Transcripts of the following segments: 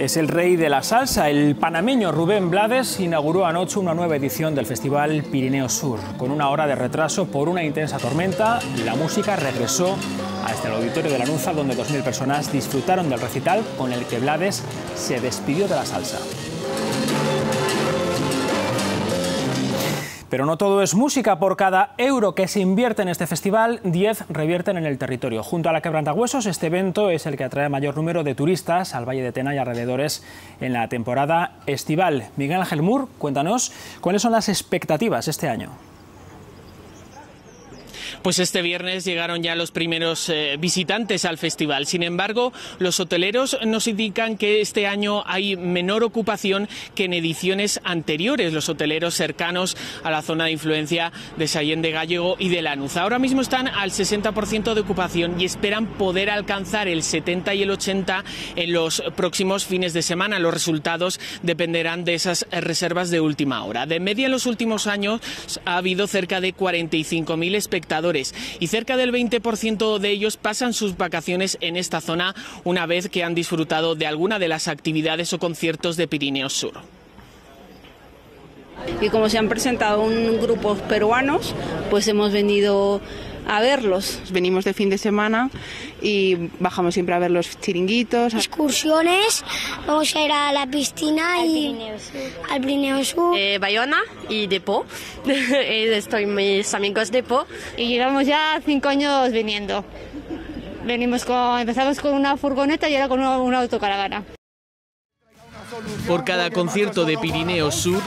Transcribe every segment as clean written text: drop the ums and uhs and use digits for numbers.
Es el rey de la salsa. El panameño Rubén Blades inauguró anoche una nueva edición del Festival Pirineos Sur. Con una hora de retraso por una intensa tormenta, la música regresó hasta el auditorio de la Nuza, donde 2000 personas disfrutaron del recital con el que Blades se despidió de la salsa. Pero no todo es música. Por cada euro que se invierte en este festival, 10 revierten en el territorio. Junto a la Quebrantahuesos, este evento es el que atrae mayor número de turistas al Valle de Tena y alrededores en la temporada estival. Miguel Ángel Mur, cuéntanos cuáles son las expectativas este año. Pues este viernes llegaron ya los primeros visitantes al festival. Sin embargo, los hoteleros nos indican que este año hay menor ocupación que en ediciones anteriores. Los hoteleros cercanos a la zona de influencia de Sallén de Gállego y de Lanús. Ahora mismo están al 60% de ocupación y esperan poder alcanzar el 70 y el 80 en los próximos fines de semana. Los resultados dependerán de esas reservas de última hora. De media, en los últimos años ha habido cerca de 45.000 espectadores. Y cerca del 20% de ellos pasan sus vacaciones en esta zona una vez que han disfrutado de alguna de las actividades o conciertos de Pirineos Sur. Y como se han presentado grupos peruanos, pues hemos venido a verlos. Venimos de fin de semana y bajamos siempre a ver los chiringuitos. Excursiones, vamos a ir a la piscina al Pirineos Sur. Bayona y Depot. Estoy mis amigos de Depot. Y llevamos ya 5 años viniendo. Empezamos con una furgoneta y ahora con una autocaravana. Por cada concierto de Pirineos Sur,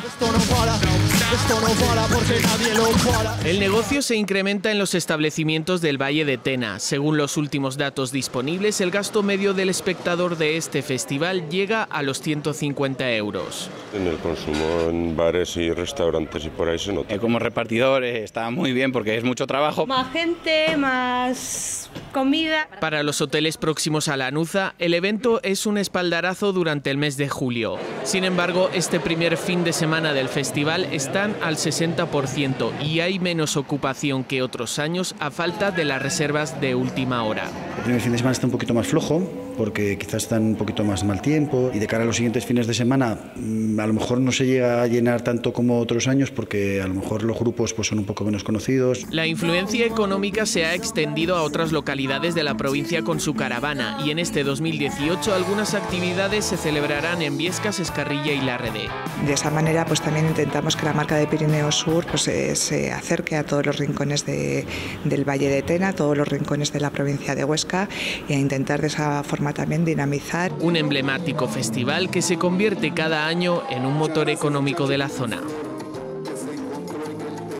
el negocio se incrementa en los establecimientos del Valle de Tena. Según los últimos datos disponibles, el gasto medio del espectador de este festival llega a los 150 euros. En el consumo en bares y restaurantes y por ahí se nota. Como repartidor está muy bien porque es mucho trabajo. Más gente, más comida. Para los hoteles próximos a la Nuza, el evento es un espaldarazo durante el mes de julio. Sin embargo, este primer fin de semana del festival están al 60% y hay menos ocupación que otros años a falta de las reservas de última hora. El primer fin de semana está un poquito más flojo porque quizás está un poquito más mal tiempo y de cara a los siguientes fines de semana a lo mejor no se llega a llenar tanto como otros años porque a lo mejor los grupos pues son un poco menos conocidos. La influencia económica se ha extendido a otras localidades de la provincia con su caravana y en este 2018 algunas actividades se celebrarán en Viescas, Escarrilla y Larredé. De esa manera pues también intentamos que la marca de Pirineos Sur pues, se acerque a todos los rincones del Valle de Tena, a todos los rincones de la provincia de Huesca y a intentar de esa forma también dinamizar. Un emblemático festival que se convierte cada año en un motor económico de la zona.